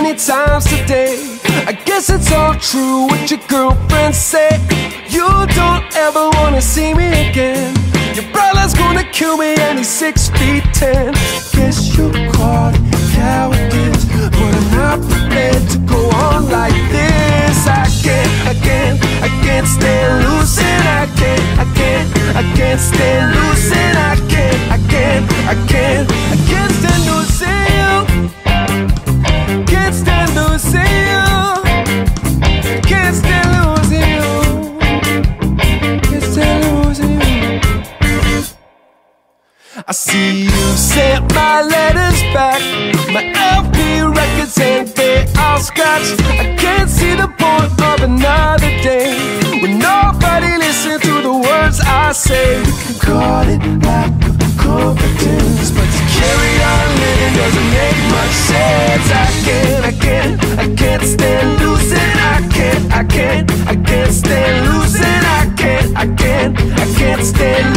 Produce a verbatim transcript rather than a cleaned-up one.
many times today. I guess it's all true what your girlfriends say. You don't ever wanna see me again. Your brother's gonna kill me and he's six feet ten. Guess you caught cowardice, but I'm not prepared to go on like this. I can't, I can't, I can't stand losing. I can't, I can't, I can't stand losing. I can't, I can't, I can't, I can't stand losing you. Can't stand losing you. Can't stand losing you. Can't stand losing you. I see you sent my letters back, my L P records and they all scratched. I can't see the point of another day when nobody listens to the words I say. You can call it lack of confidence, but to carry on living doesn't make much sense. I can't, I can't, I can't stand losing. I can't, I can't, I can't stand losing. I can't, I can't, I can't stand